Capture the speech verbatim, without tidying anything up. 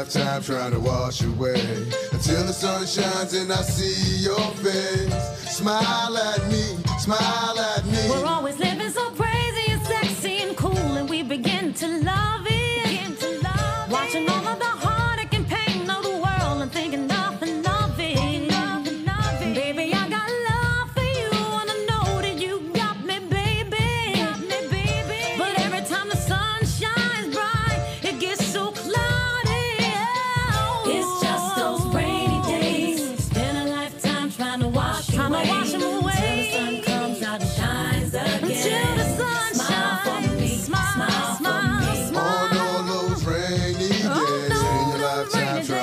lifetime trying to wash away. Until the sun shines and I see your face. Smile at me, smile at me. We're always living so crazy and sexy and cool, and we begin to love it. Begin to love Watching it. all of the heartache and pain of the world and thinking nothing of it. Thinking nothing of it. Baby, I got love for you, and I know that you got me, baby. Got me, baby. But every time the sun shines bright, it gets so cloudy. Oh, it's just those rainy days. Spend a lifetime trying to wash trying away. To wash them away. Until the sun comes out and shines again. Until the sun smile shines. For me. Smile, smile, smile, smile. On all those rainy days. Oh, no, Spend your lifetime rainy trying